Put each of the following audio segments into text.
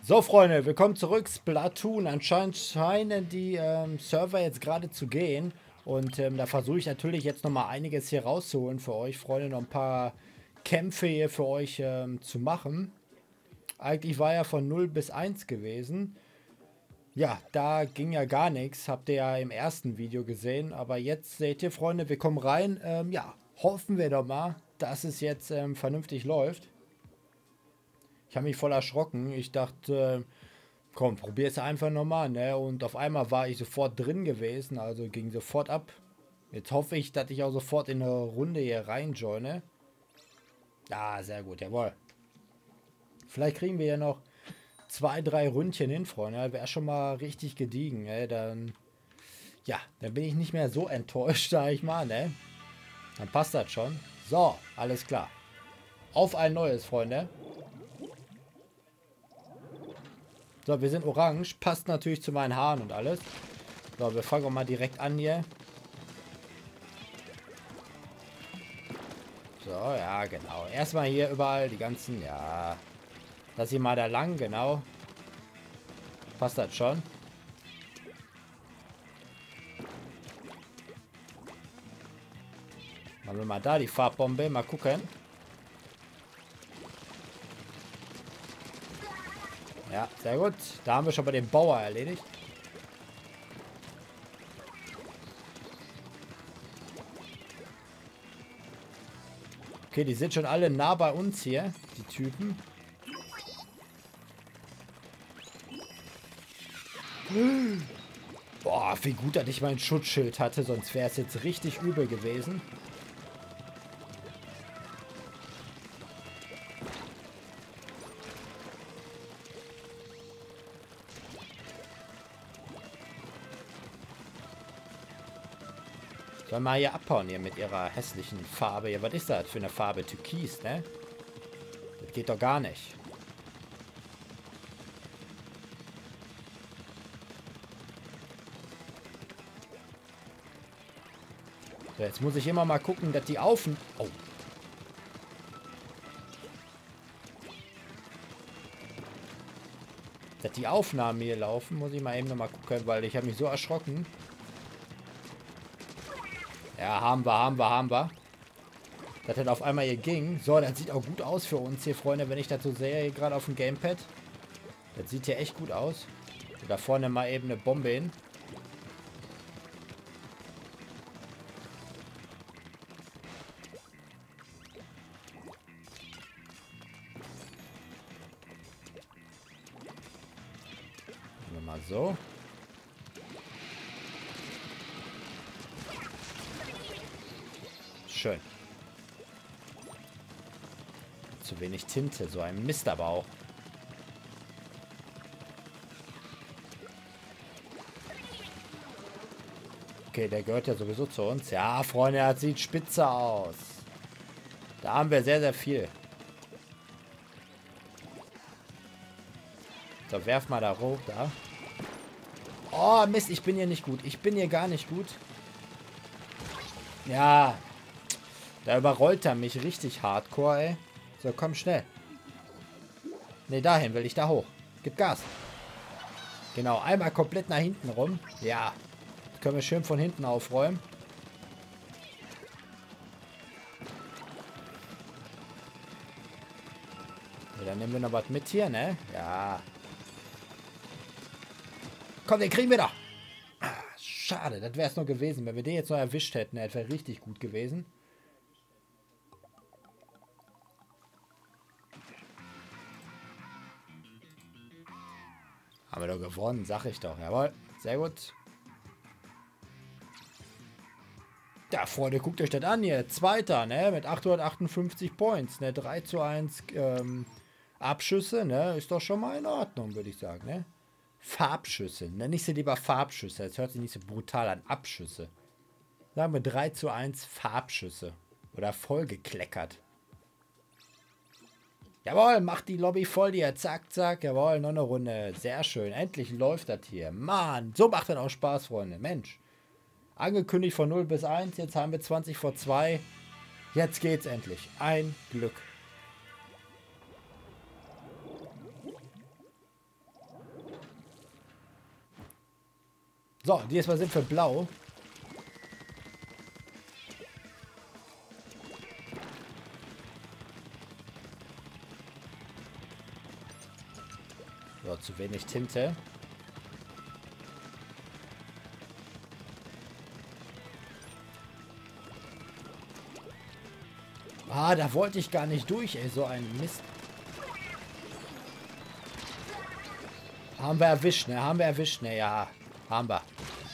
So, Freunde, willkommen zurück. Splatoon. Anscheinend scheinen die Server jetzt gerade zu gehen. Und da versuche ich natürlich jetzt nochmal einiges hier rauszuholen für euch, Freunde. Noch ein paar Kämpfe hier für euch zu machen. Eigentlich war ja von 0 bis 1 gewesen. Ja, da ging ja gar nichts. Habt ihr ja im ersten Video gesehen. Aber jetzt seht ihr, Freunde, wir kommen rein. Ja, hoffen wir doch mal, dass es jetzt vernünftig läuft. Ich habe mich voll erschrocken. Ich dachte, komm, probier es einfach nochmal, ne? Und auf einmal war ich sofort drin gewesen, also ging sofort ab. Jetzt hoffe ich, dass ich auch sofort in eine Runde hier reinjoine. Ja, sehr gut, jawohl. Vielleicht kriegen wir ja noch 2, 3 Ründchen hin, Freunde. Wäre schon mal richtig gediegen, ne? Dann, ja, dann bin ich nicht mehr so enttäuscht, sag ich mal, ne? Dann passt das schon. So, alles klar. Auf ein neues, Freunde. So, wir sind orange. Passt natürlich zu meinen Haaren und alles. So, wir fangen auch mal direkt an hier. So, ja, genau. Erstmal hier überall die ganzen, ja. Lass ich mal da lang, genau. Passt das schon. Machen wir mal da die Farbbombe. Mal gucken. Ja, sehr gut. Da haben wir schon mal den Bauer erledigt. Okay, die sind schon alle nah bei uns hier, die Typen. Boah, wie gut, dass ich mein Schutzschild hatte, sonst wäre es jetzt richtig übel gewesen. Sollen wir mal hier abhauen hier mit ihrer hässlichen Farbe. Ja, was ist das für eine Farbe? Türkis, ne? Das geht doch gar nicht. So, jetzt muss ich immer mal gucken, dass die Oh. Dass die Aufnahmen hier laufen, muss ich mal eben noch mal gucken, weil ich habe mich so erschrocken. Ja, haben wir. Dass das auf einmal hier ging. So, das sieht auch gut aus für uns hier, Freunde, wenn ich das so sehe, hier gerade auf dem Gamepad. Das sieht ja echt gut aus. So, da vorne mal eben eine Bombe hin. Machen wir mal so. Schön. Zu wenig Tinte, so ein Mist aber auch. Okay, der gehört ja sowieso zu uns. Ja, Freunde, das sieht spitze aus. Da haben wir sehr, sehr viel. So, werf mal da hoch, da. Oh, Mist, ich bin hier nicht gut. Ich bin hier gar nicht gut. Ja. Da überrollt er mich richtig hardcore, ey. So, komm schnell. Ne, dahin will ich, da hoch. Gib Gas. Genau, einmal komplett nach hinten rum. Ja. Das können wir schön von hinten aufräumen. Ja, dann nehmen wir noch was mit hier, ne? Ja. Komm, den kriegen wir doch. Ah, schade, das wäre es noch gewesen. Wenn wir den jetzt noch erwischt hätten, das wäre richtig gut gewesen. Haben wir doch gewonnen, sag ich doch. Jawohl, sehr gut. Ja, Freunde, guckt euch das an hier. Zweiter, ne? Mit 858 Points, ne? 3:1 Abschüsse, ne? Ist doch schon mal in Ordnung, würde ich sagen, ne? Farbschüsse. Nenne ich sie lieber Farbschüsse. Das hört sich nicht so brutal an. Abschüsse. Sagen wir 3:1 Farbschüsse. Oder vollgekleckert. Jawohl, macht die Lobby voll hier. Zack, zack. Jawohl, noch eine Runde. Sehr schön. Endlich läuft das hier. Mann, so macht das auch Spaß, Freunde. Mensch. Angekündigt von 0 bis 1. Jetzt haben wir 20 vor 2. Jetzt geht's endlich. Ein Glück. So, diesmal sind wir blau. So, zu wenig Tinte. Ah, da wollte ich gar nicht durch, ey. So ein Mist. Haben wir erwischt, ne? Haben wir erwischt, ne? Ja, haben wir.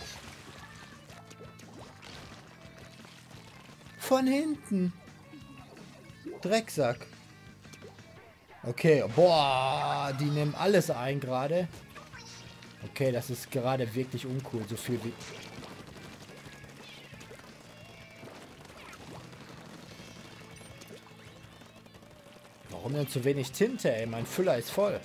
Von hinten. Drecksack. Okay, boah, die nehmen alles ein gerade. Okay, das ist gerade wirklich uncool, so viel wie... Warum denn zu wenig Tinte, ey? Mein Füller ist voll.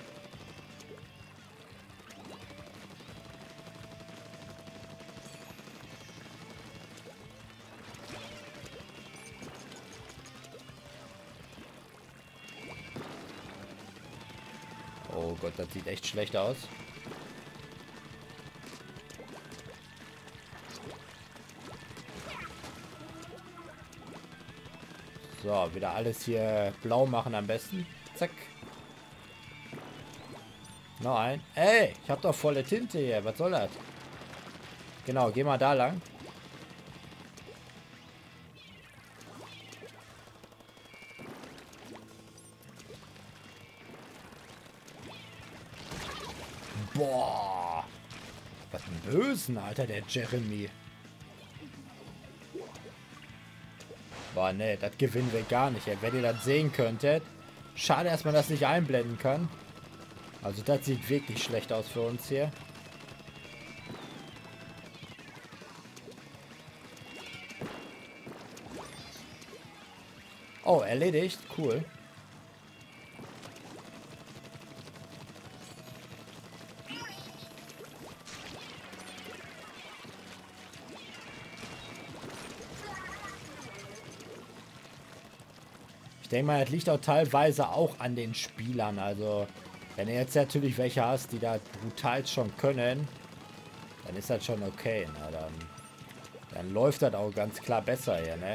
Oh Gott, das sieht echt schlecht aus. So, wieder alles hier blau machen am besten. Zack. Noch ein. Ey, ich hab doch volle Tinte hier. Was soll das? Genau, geh mal da lang. Boah. Was ein Bösen, Alter, der Jeremy. Boah, ne, das gewinnen wir gar nicht, ey. Wenn ihr das sehen könntet. Schade, dass man das nicht einblenden kann. Also das sieht wirklich schlecht aus für uns hier. Oh, erledigt. Cool. Ich denke mal, das liegt auch teilweise auch an den Spielern. Also, wenn du jetzt natürlich welche hast, die da brutal schon können, dann ist das schon okay. Na, dann läuft das auch ganz klar besser hier, ne?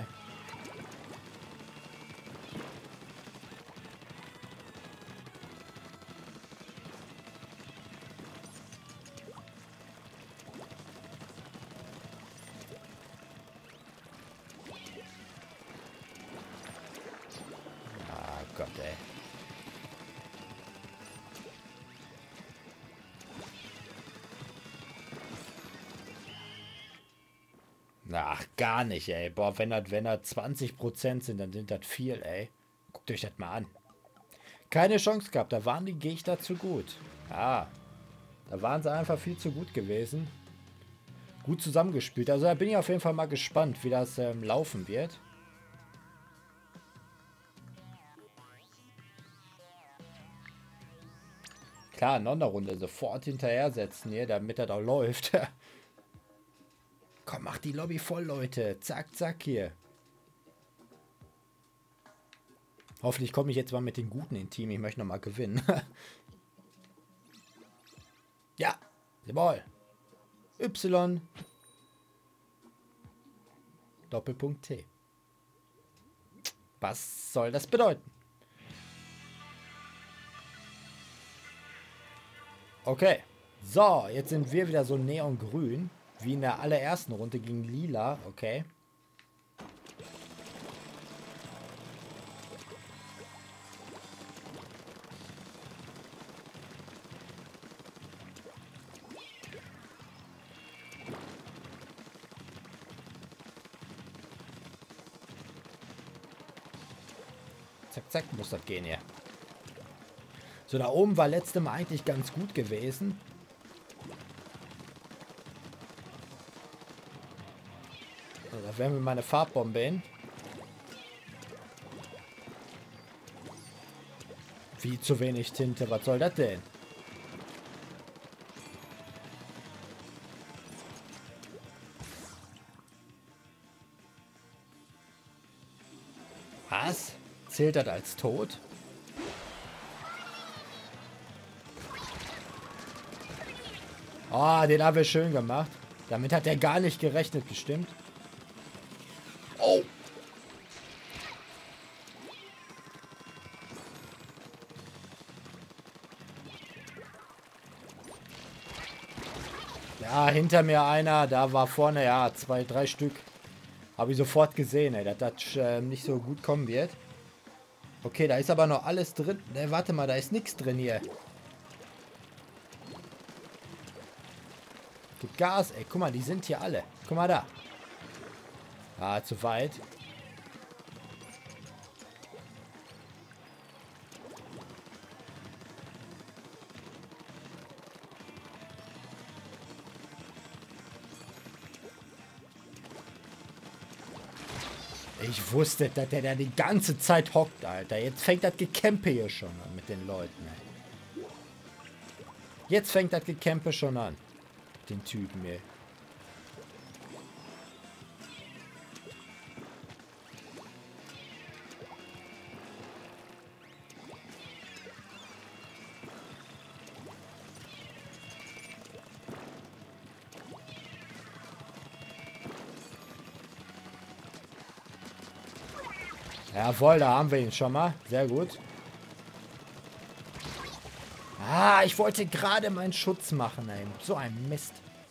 Ah Gott, ey. Ach, gar nicht, ey. Boah, wenn das 20% sind, dann sind das viel, ey. Guckt euch das mal an. Keine Chance gehabt. Da waren die Gegner zu gut. Ja. Da waren sie einfach viel zu gut gewesen. Gut zusammengespielt. Also da bin ich auf jeden Fall mal gespannt, wie das laufen wird. Klar, Nonda-Runde sofort hinterher setzen hier, damit das auch läuft. Komm, mach die Lobby voll, Leute. Zack, zack hier. Hoffentlich komme ich jetzt mal mit den Guten in Team. Ich möchte nochmal gewinnen. Ja, jawohl. Y. Doppelpunkt T. Was soll das bedeuten? Okay. So, jetzt sind wir wieder so neongrün. Wie in der allerersten Runde gegen Lila. Okay. Zack, zack, muss das gehen hier. So, da oben war letztes Mal eigentlich ganz gut gewesen. So, da werden wir meine Farbbombe hin. Wie zu wenig Tinte, was soll das denn? Was? Zählt das als tot? Oh, den haben wir schön gemacht. Damit hat er gar nicht gerechnet, bestimmt. Oh! Ja, hinter mir einer. Da war vorne, ja, 2, 3 Stück. Habe ich sofort gesehen, ey, dass das nicht so gut kommen wird. Okay, da ist aber noch alles drin. Ne, warte mal, da ist nichts drin hier. Gib Gas, ey. Guck mal, die sind hier alle. Guck mal da. Ah, zu weit. Ich wusste, dass der da die ganze Zeit hockt, Alter. Jetzt fängt das Gecampe hier schon an mit den Leuten, ey. Jetzt fängt das Gecampe schon an. Den Typen, ey. Jawohl, da haben wir ihn schon mal. Sehr gut. Ah, ich wollte gerade meinen Schutz machen, ey. So ein Mist.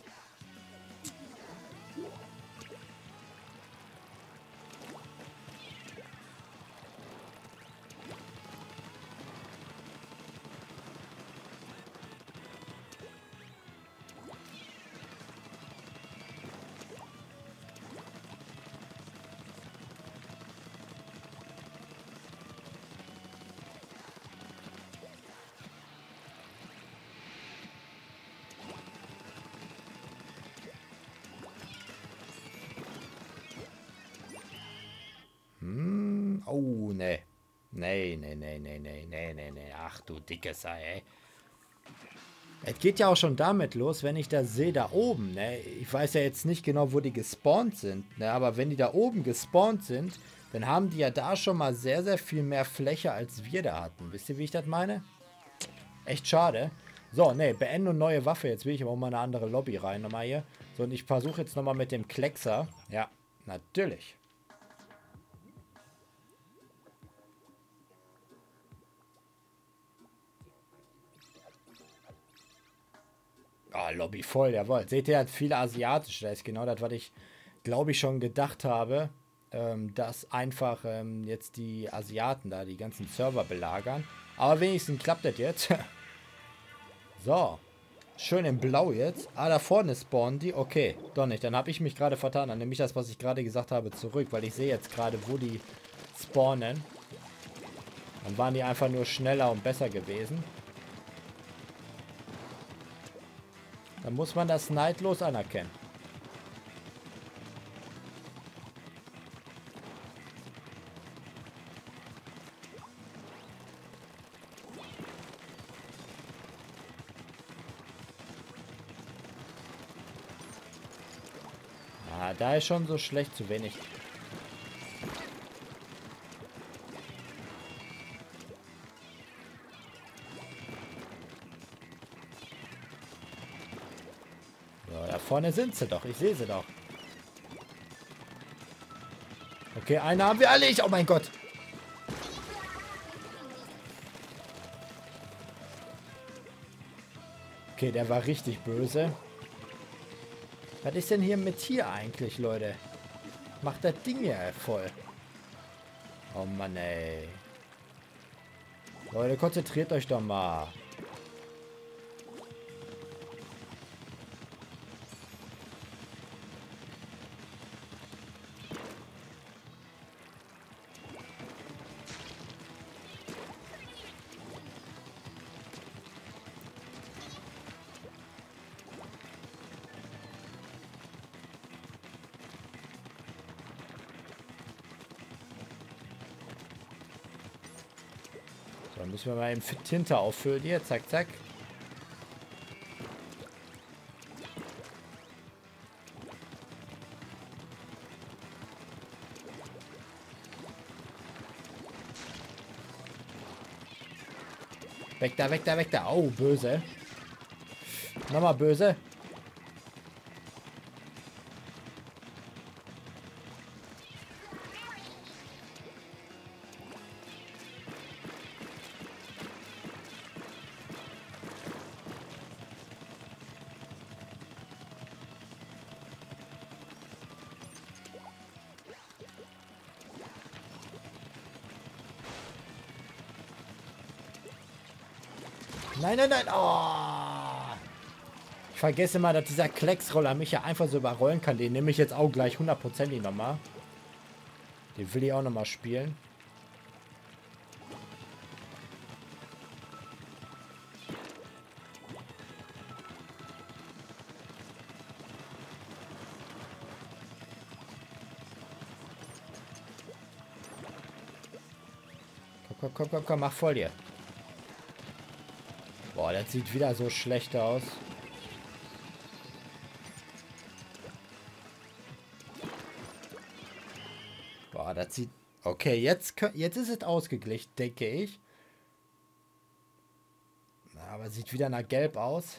Oh, ne. Nee, nee, nee, nee, nee, nee, nee, nee. Ach du dickes Ei, ey. Es geht ja auch schon damit los, wenn ich das sehe, da oben, ne? Ich weiß ja jetzt nicht genau, wo die gespawnt sind, ne? Aber wenn die da oben gespawnt sind, dann haben die ja da schon mal sehr, sehr viel mehr Fläche, als wir da hatten. Wisst ihr, wie ich das meine? Echt schade. So, ne, beenden und neue Waffe. Jetzt will ich aber auch mal eine andere Lobby rein, nochmal hier. So, und ich versuche jetzt nochmal mit dem Kleckser. Ja, natürlich. Ah, Lobby voll, jawohl. Seht ihr, hat viele asiatische. Das ist genau das, was ich, glaube ich, schon gedacht habe. Dass einfach jetzt die Asiaten da die ganzen Server belagern. Aber wenigstens klappt das jetzt. So. Schön in Blau jetzt. Ah, da vorne spawnen die. Okay, doch nicht. Dann habe ich mich gerade vertan. Dann nehme ich das, was ich gerade gesagt habe, zurück. Weil ich sehe jetzt gerade, wo die spawnen. Dann waren die einfach nur schneller und besser gewesen. Dann muss man das neidlos anerkennen. Ah, da ist schon so schlecht zu wenig. So, da vorne sind sie doch. Ich sehe sie doch. Okay, eine haben wir alle. Oh mein Gott. Okay, der war richtig böse. Was ist denn hier mit hier eigentlich, Leute? Macht das Ding ja voll. Oh Mann, ey. Leute, konzentriert euch doch mal. So, dann müssen wir mal eben Tinte auffüllen hier. Zack, zack. Weg da, weg da, weg da. Oh, böse. Nochmal böse. Nein, nein, nein. Oh. Ich vergesse mal, dass dieser Klecksroller mich ja einfach so überrollen kann. Den nehme ich jetzt auch gleich 100%ig nochmal. Den will ich auch nochmal spielen. Komm, komm, komm, komm, mach voll dir. Boah, das sieht wieder so schlecht aus. Boah, das sieht... Okay, jetzt ist es ausgeglichen, denke ich. Aber sieht wieder nach Gelb aus.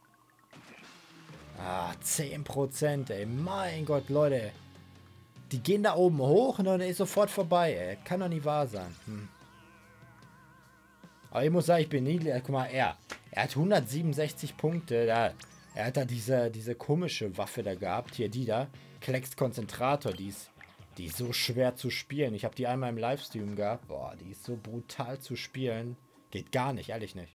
Ah, 10%, ey. Mein Gott, Leute. Die gehen da oben hoch und dann ist sofort vorbei, ey. Kann doch nicht wahr sein. Aber ich muss sagen, ich bin niedlich. Guck mal, er hat 167 Punkte. Er hat da diese komische Waffe da gehabt. Hier, die da. Klecks Konzentrator. Die ist so schwer zu spielen. Ich habe die einmal im Livestream gehabt. Boah, die ist so brutal zu spielen. Geht gar nicht, ehrlich nicht.